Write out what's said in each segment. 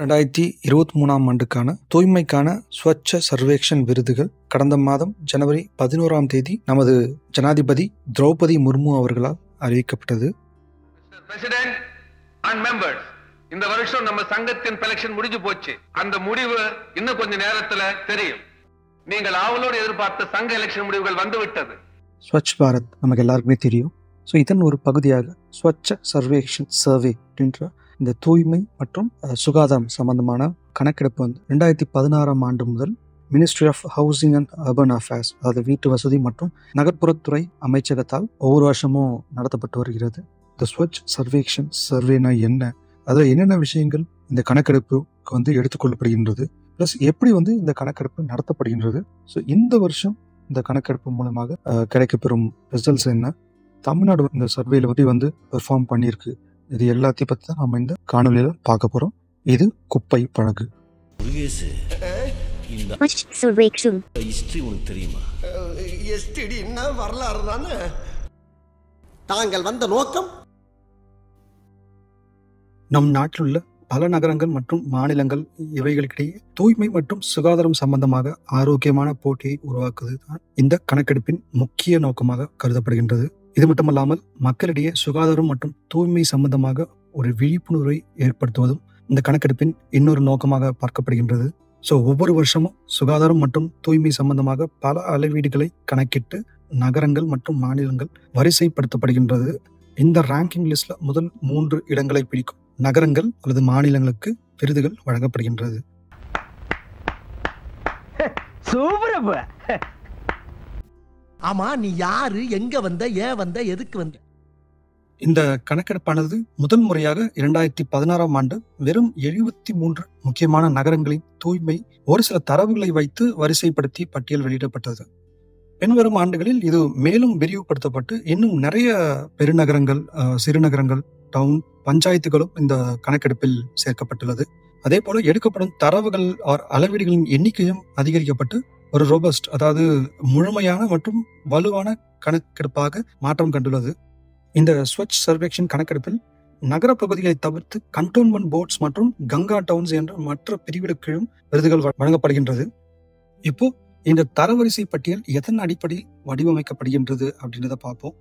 2023ஆம் ஆண்டுக்கான தூய்மைக்கான ஸ்வச்ச சர்வேக்ஷன் விருதுகள் கடந்த மாதம் ஜனவரி 11ஆம் தேதி நமது ஜனாதிபதி திரௌபதி முர்மு அவர்களால் அறிவிக்கப்பட்டது. பிரசிடென்ட் அண்ட் மெம்பர்ஸ், இந்த வருஷம் நம்ம சங்கத்தின் செலக்ஷன் முடிஞ்சு போச்சு. அந்த முடிவு இன்னும் கொஞ்ச நேரத்துல தெரியும். நீங்கள் ஆவலோடு எதிர்பார்த்த சங்க எலெக்ஷன் முடிவுகள் வந்து விட்டது. ஸ்வச் பாரத் நமக்கு எல்லாருக்குமே தெரியும். ஸோ இதன் ஒரு பகுதியாக ஸ்வச்ச சர்வேக்ஷன் சர்வே அப்படின்ற இந்த தூய்மை மற்றும் சுகாதாரம் சம்பந்தமான கணக்கெடுப்பு 2016ஆம் ஆண்டு முதல் ministry of housing and urban affairs, அதாவது வீட்டு வசதி மற்றும் நகர்ப்புறத்துறை அமைச்சகத்தால் ஒவ்வொரு வருஷமும் நடத்தப்பட்டு வருகிறது. இந்த ஸ்வச் சர்வேக்ஷன் சர்வேனா என்ன, அதில் என்னென்ன விஷயங்கள் இந்த கணக்கெடுப்புக்கு எடுத்துக்கொள்ளப்படுகின்றது, ப்ளஸ் எப்படி இந்த கணக்கெடுப்பு நடத்தப்படுகின்றது, ஸோ இந்த வருஷம் இந்த கணக்கெடுப்பு மூலமாக கிடைக்கப்பெறும் ரிசல்ட்ஸ் என்ன, தமிழ்நாடு இந்த சர்வேல பெர்ஃபார்ம் பண்ணியிருக்கு, இது எல்லாத்தையும் பற்றி தான் நம்ம இந்த காணொலியில் பார்க்க போகிறோம். இது குப்பை பழகு. வரலாறு தானே தாங்கள் வந்த நோக்கம். நம் நாட்டில் உள்ள பல நகரங்கள் மற்றும் மாநிலங்கள் இவைகளுக்கிடையே தூய்மை மற்றும் சுகாதாரம் சம்பந்தமாக ஆரோக்கியமான போட்டியை உருவாக்குவது தான் இந்த கணக்கெடுப்பின் முக்கிய நோக்கமாக கருதப்படுகின்றது. இது மட்டுமல்லாமல் மக்களிடையே சுகாதாரம் மற்றும் தூய்மை சம்பந்தமாக ஒரு விழிப்புணர்வை ஏற்படுத்துவதும் இந்த கணக்கெடுப்பின் இன்னொரு நோக்கமாக பார்க்கப்படுகின்றது. ஸோ ஒவ்வொரு வருஷமும் சுகாதாரம் மற்றும் தூய்மை சம்பந்தமாக பல அளவீடுகளை கணக்கிட்டு நகரங்கள் மற்றும் மாநிலங்கள் வரிசைப்படுத்தப்படுகின்றது. இந்த ரேங்கிங் லிஸ்ட்ல முதல் 3 இடங்களை பிடிக்கும் நகரங்கள் அல்லது மாநிலங்களுக்கு விருதுகள் வழங்கப்படுகின்றது. ஆமா, நீ யாரு, எங்க வந்த, ஏன் வந்த, எதுக்கு வந்த? இந்த கணக்கெடுப்பானது முதல் முறையாக 2016ஆம் ஆண்டு வெறும் 73 முக்கியமான நகரங்களின் தூய்மை ஒரு சில தரவுகளை வைத்து வரிசைப்படுத்தி பட்டியல் வெளியிடப்பட்டது. பின்வரும் ஆண்டுகளில் இது மேலும் விரிவுபடுத்தப்பட்டு இன்னும் நிறைய பெருநகரங்கள், சிறுநகரங்கள், டவுன் பஞ்சாயத்துகளும் இந்த கணக்கெடுப்பில் சேர்க்கப்பட்டுள்ளது. அதே போல எடுக்கப்படும் தரவுகள் அளவீடுகளின் எண்ணிக்கையும் அதிகரிக்கப்பட்டு ஒரு ரோபஸ்ட், அதாவது முழுமையான மற்றும் வலுவான கணக்கெடுப்பாக மாற்றம் கண்டுள்ளது. இந்த ஸ்வச் சர்வேக்ஷன் கணக்கெடுப்பில் நகர பகுதிகளை தவிர்த்து கண்டோன்மெண்ட் போர்ட்ஸ் மற்றும் கங்கா டவுன்ஸ் என்ற மற்ற பிரிவுகளுக்கும் விருதுகள் வழங்கப்படுகின்றது. இப்போ இந்த தரவரிசை பட்டியல் எதன் அடிப்படையில் வடிவமைக்கப்படுகின்றது அப்படின்றத பார்ப்போம்.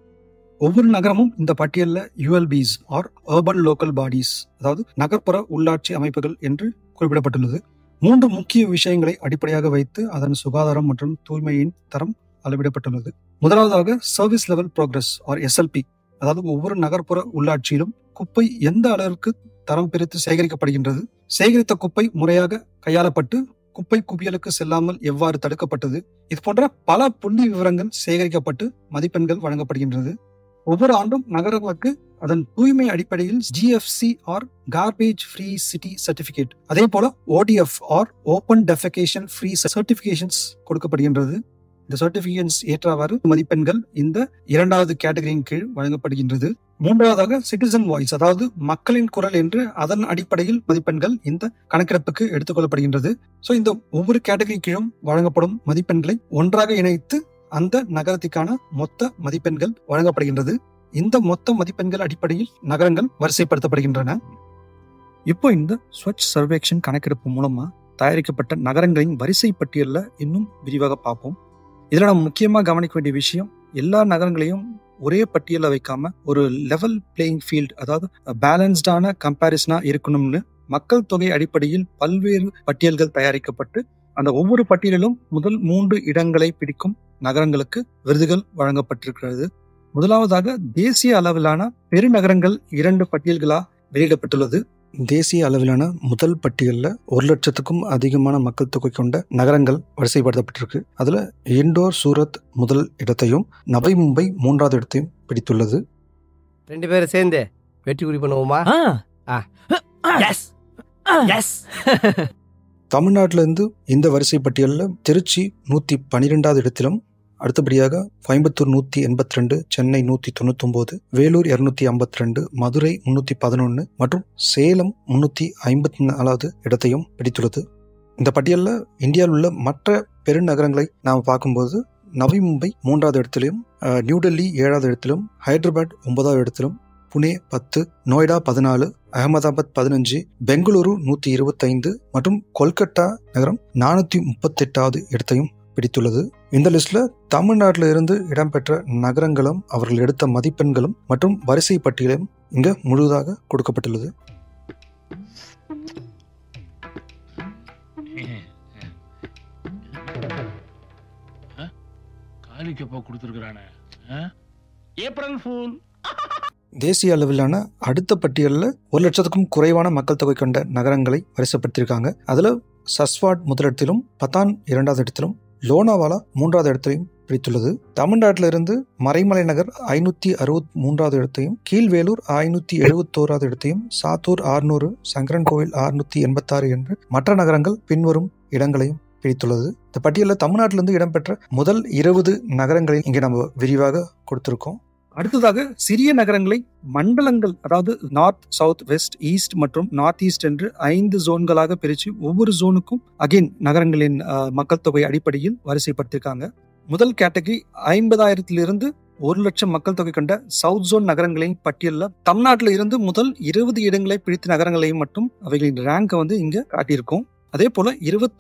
ஒவ்வொரு நகரமும் இந்த பட்டியலில் ULBs or urban local bodies, அதாவது நகர்ப்புற உள்ளாட்சி அமைப்புகள் என்று குறிப்பிடப்பட்டுள்ளது. 3 முக்கிய விஷயங்களை அடிப்படையாக வைத்து அதன் சுகாதாரம் மற்றும் தூய்மையின் தரம் அளவிடப்பட்டுள்ளது. முதலாவதாக service level progress or SLP, அதாவது ஒவ்வொரு நகர்ப்புற உள்ளாட்சியிலும் குப்பை எந்த அளவிற்கு தரம் பிரித்து சேகரிக்கப்படுகின்றது, சேகரித்த குப்பை முறையாக கையாளப்பட்டு குப்பை குவியலுக்கு செல்லாமல் எவ்வாறு தடுக்கப்பட்டது, இது போன்ற பல புள்ளி விவரங்கள் சேகரிக்கப்பட்டு மதிப்பெண்கள் வழங்கப்படுகின்றது. ஒவ்வொரு ஆண்டும் நகரங்களுக்கு அதன் தூய்மை அடிப்படையில் GFC or garbage free city certificate, அதே போல ODF or open defecation free certifications கொடுக்கப்படுகின்றது. இந்த சர்டிபிகேஷன்ஸ் ஏற்றவாறு மதிப்பெண்கள் இந்த 2வது கேட்டகரியின் கீழ் வழங்கப்படுகின்றது. 3வதாக சிட்டிசன் வாய்ஸ், அதாவது மக்களின் குரல் என்று அதன் அடிப்படையில் மதிப்பெண்கள் இந்த கணக்கெடுப்புக்கு எடுத்துக்கொள்ளப்படுகின்றது. ஸோ இந்த ஒவ்வொரு கேட்டகரி கீழும் வழங்கப்படும் மதிப்பெண்களை ஒன்றாக இணைத்து அந்த நகரத்திற்கான மொத்த மதிப்பெண்கள் வழங்கப்படுகின்றது. இந்த மொத்த மதிப்பெண்கள் அடிப்படையில் நகரங்கள் வரிசைப்படுத்தப்படுகின்றன. இப்போ இந்த ஸ்வச் சர்வேக்ஷன் கணக்கெடுப்பு மூலமா தயாரிக்கப்பட்ட நகரங்களின் வரிசை பட்டியலில் இன்னும் விரிவாக பார்ப்போம். இதுல நம்ம முக்கியமா கவனிக்க வேண்டிய விஷயம், எல்லா நகரங்களையும் ஒரே பட்டியலில் வைக்காம ஒரு லெவல் பிளேயிங் ஃபீல்டு, அதாவது பேலன்ஸ்டான கம்பேரிசனா இருக்கணும்னு மக்கள் தொகை அடிப்படையில் பல்வேறு பட்டியல்கள் தயாரிக்கப்பட்டு அந்த ஒவ்வொரு பட்டியலிலும் முதல் 3 இடங்களை பிடிக்கும் நகரங்களுக்கு விருதுகள் வழங்கப்பட்டிருக்கிறது. முதலாவதாக தேசிய அளவிலான பெருநகரங்கள் 2 பட்டியல்களா வெளியிடப்பட்டுள்ளது. தேசிய அளவிலான முதல் பட்டியலில் 1,00,000க்கும் அதிகமான மக்கள் தொகை கொண்ட நகரங்கள் வரிசைப்படுத்தப்பட்டிருக்கு. அதுல இண்டோர் சூரத் முதல் இடத்தையும் நவை மும்பை 3வது இடத்தையும் பிடித்துள்ளது. 2 பேரும் சேர்ந்து வெற்றி குறி பண்ணுவோமா? தமிழ்நாட்டிலிருந்து இந்த வரிசை பட்டியலில் திருச்சி 112வது இடத்திலும், அடுத்தபடியாக கோயம்புத்தூர் 182, சென்னை 199, வேலூர் 252, மதுரை 311 மற்றும் சேலம் 354வது இடத்தையும் பிடித்துள்ளது. இந்த பட்டியலில் இந்தியாவில் உள்ள மற்ற பெருநகரங்களை நாம் பார்க்கும்போது நவி மும்பை 3வது இடத்திலும், நியூடெல்லி 7வது இடத்திலும், ஹைதராபாத் 9வது இடத்திலும், புனே 10, நொய்டா 14, அகமதாபாத் 15, பெங்களூரு 125 மற்றும் கொல்கத்தா நகரம் 438வது இடத்தையும் பிடித்துள்ளது. இந்த லிஸ்ட்ல தமிழ்நாட்டில இருந்து இடம்பெற்ற நகரங்களும் அவர்கள் எடுத்த மதிப்பெண்களும் மற்றும் வரிசை பட்டியலும் இங்க முழுதாக கொடுக்கப்பட்டுள்ளது. தேசிய அளவிலான அடுத்த பட்டியலில் 1,00,000க்கும் குறைவான மக்கள் தொகை கொண்ட நகரங்களை வரிசைப்படுத்தியிருக்காங்க. அதுல சஸ்வாட் முதலிடத்திலும், பதான் 2வது இடத்திலும், லோனாவாலா 3வது இடத்திலையும் பிடித்துள்ளது. தமிழ்நாட்டில இருந்து மறைமலை நகர் 563வது இடத்தையும், கீழ்வேலூர் 571வது இடத்தையும், சாத்தூர் 600, சங்கரன் கோவில் 686 என்று மற்ற நகரங்கள் பின்வரும் இடங்களையும் பிடித்துள்ளது. இந்த பட்டியலில் தமிழ்நாட்டிலிருந்து இடம்பெற்ற முதல் 20 நகரங்களை இங்கே நம்ம விரிவாக கொடுத்திருக்கோம். அடுத்ததாக சிறிய நகரங்களை மண்டலங்கள், அதாவது நார்த், சவுத், வெஸ்ட், ஈஸ்ட் மற்றும் நார்த் ஈஸ்ட் என்று 5 ஜோன்களாக பிரித்து ஒவ்வொரு ஜோனுக்கும் அகைன் நகரங்களின் மக்கள் தொகை அடிப்படையில் வரிசைப்படுத்திருக்காங்க. முதல் கேட்டகரி 50,000 1,00,000 மக்கள் தொகை கொண்ட சவுத் ஜோன் நகரங்களின் பட்டியலில் தமிழ்நாட்டில் இருந்து முதல் 20 இடங்களை பிடித்த நகரங்களையும் மட்டும் அவைகளின் ரேங்கை இங்க காட்டியிருக்கோம். அதே போல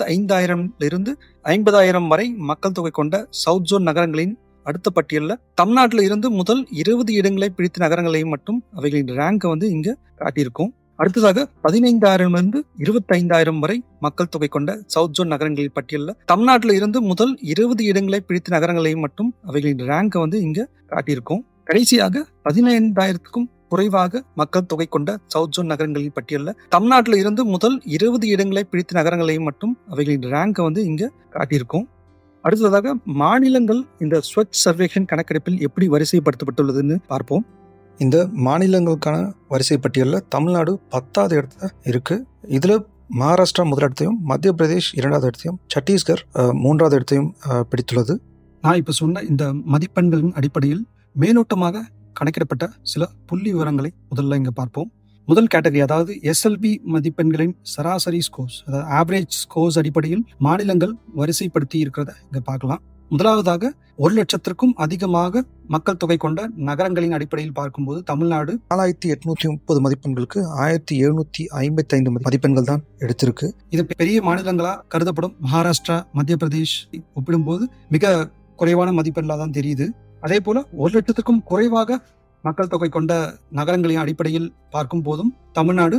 25,000 50,000 வரை மக்கள் தொகை கொண்ட சவுத் ஜோன் நகரங்களின் அடுத்த பட்டியலில் தமிழ்நாட்டில் இருந்து முதல் 20 இடங்களை பிடித்த நகரங்களையும் மட்டும் அவைகளின் ரேங்கை இங்க காட்டியிருக்கோம். அடுத்ததாக 15,000 25,000 வரை மக்கள் தொகை கொண்ட சவுத் ஜோன் நகரங்களின் பட்டியலில் தமிழ்நாட்டில் இருந்து முதல் 20 இடங்களை பிடித்த நகரங்களையும் மட்டும் அவைகளின் ரேங்கை இங்க காட்டியிருக்கோம். கடைசியாக 15,000க்கும் குறைவாக மக்கள் தொகை கொண்ட சவுத் ஜோன் நகரங்களின் பட்டியலில் தமிழ்நாட்டில் இருந்து முதல் 20 இடங்களை பிடித்த நகரங்களையும் மட்டும் அவைகளின் ரேங்கை இங்க காட்டியிருக்கோம். அடுத்ததாக மாநிலங்கள் இந்த ஸ்வச் சர்வேக்ஷன் கணக்கெடுப்பில் எப்படி வரிசைப்படுத்தப்பட்டுள்ளதுன்னு பார்ப்போம். இந்த மாநிலங்களுக்கான வரிசை பட்டியலில் தமிழ்நாடு 10வது இடத்துல இருக்கு. இதுல மகாராஷ்டிரா முதலிடத்தையும், மத்திய பிரதேஷ் 2வது இடத்தையும், சத்தீஸ்கர் 3வது இடத்தையும் பிடித்துள்ளது. நான் இப்ப சொன்ன இந்த மதிப்பெண்களின் அடிப்படையில் மேலோட்டமாக கணக்கிடப்பட்ட சில புள்ளி விவரங்களை முதல்ல இங்க பார்ப்போம். முதல் கேட்டகரி, அதாவது எஸ்எல்பி மதிப்பெண்களின் சராசரி ஸ்கோர்ஸ், அதாவது ஆவரேஜ் ஸ்கோர்ஸ் அடிப்படையில் மாநிலங்கள் வரிசைப்படுத்தி இருக்கிறத இங்க பார்க்கலாம். முதலாவதாக 1,00,000க்கும் அதிகமாக மக்கள் தொகை கொண்ட நகரங்களின் அடிப்படையில் பார்க்கும்போது தமிழ்நாடு 4,830 மதிப்பெண்களுக்கு 1,755 மதிப்பெண்கள் தான் எடுத்திருக்கு. இது பெரிய மாநிலங்களா கருதப்படும் மகாராஷ்டிரா, மத்திய பிரதேஷ் ஒப்பிடும்போது மிக குறைவான மதிப்பெண்களா தான் தெரியுது. அதே போல 1,00,000க்கும் குறைவாக மக்கள் தொகை கொண்ட நகரங்களின் அடிப்படையில் பார்க்கும் போதும் தமிழ்நாடு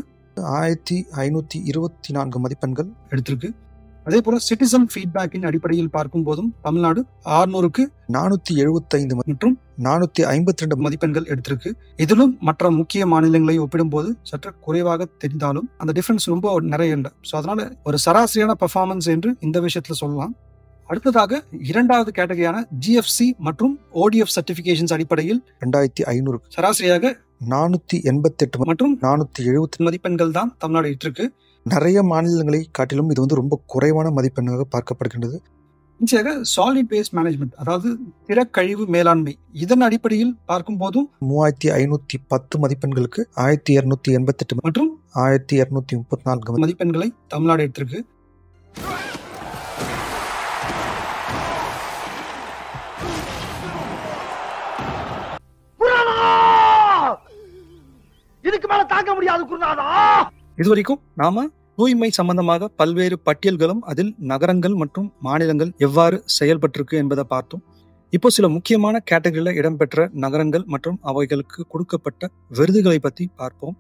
1,524 மதிப்பெண்கள் எடுத்திருக்கு. அதே போல சிட்டிசன் ஃபீட்பேக்கின் அடிப்படையில் பார்க்கும் போதும் தமிழ்நாடு 600க்கு 475 மற்றும் 452 மதிப்பெண்கள் எடுத்திருக்கு. இதிலும் மற்ற முக்கிய மாநிலங்களை ஒப்பிடும்போது சற்று குறைவாக தெரிந்தாலும் அந்த டிஃபரன்ஸ் ரொம்ப நிறைய இல்லை. ஸோ அதனால ஒரு சராசரியான பெர்ஃபார்மன்ஸ் என்று இந்த விஷயத்துல சொல்லலாம். அடுத்ததாக 2வது கேட்டகரியான ஜிஎஃப்சி மற்றும் ஓடிஎஃப் சர்டிபிகேஷன்ஸ் அடிப்படையில் 2,500 சராசரியாக 488 மற்றும் 470 மதிப்பெண்கள் தான் தமிழ்நாடு இருக்கு. நிறைய மாநிலங்களை காட்டிலும் இது ரொம்ப குறைவான மதிப்பெண்ணாக பார்க்கப்படுகின்றது. நிச்சயமாக சாலிட் வேஸ்ட் மேனேஜ்மெண்ட், அதாவது திடக்கழிவு மேலாண்மை, இதன் அடிப்படையில் பார்க்கும் போதும் 3,510 மதிப்பெண்களுக்கு 1,288 மற்றும் 1,234 மதிப்பெண்களை தமிழ்நாடு எடுத்திருக்கு. இதுவரைக்கும் நாம தூய்மை சம்பந்தமாக பல்வேறு பட்டியல்களும் அதில் நகரங்கள் மற்றும் மாநிலங்கள் எவ்வாறு செயல்பட்டிருக்கு என்பதை பார்த்தோம். இப்போ சில முக்கியமான கேட்டகரியில இடம்பெற்ற நகரங்கள் மற்றும் அவைகளுக்கு கொடுக்கப்பட்ட விருதுகளை பத்தி பார்ப்போம்.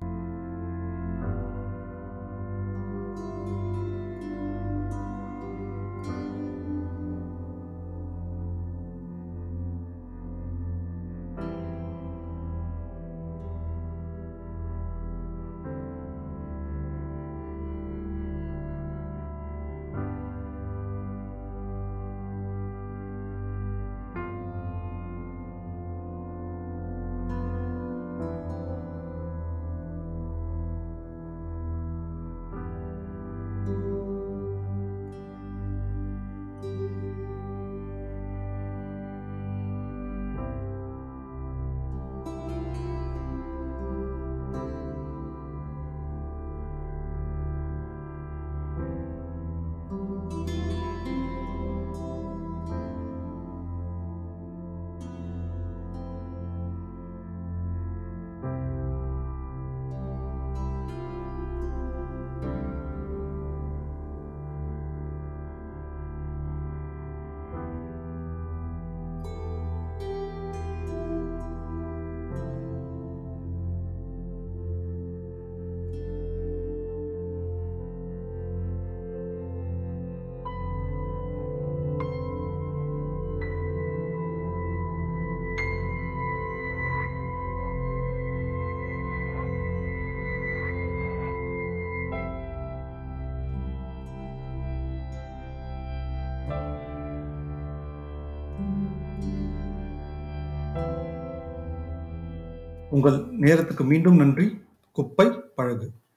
உங்கள் நேரத்துக்கு மீண்டும் நன்றி. குப்பை பழகு.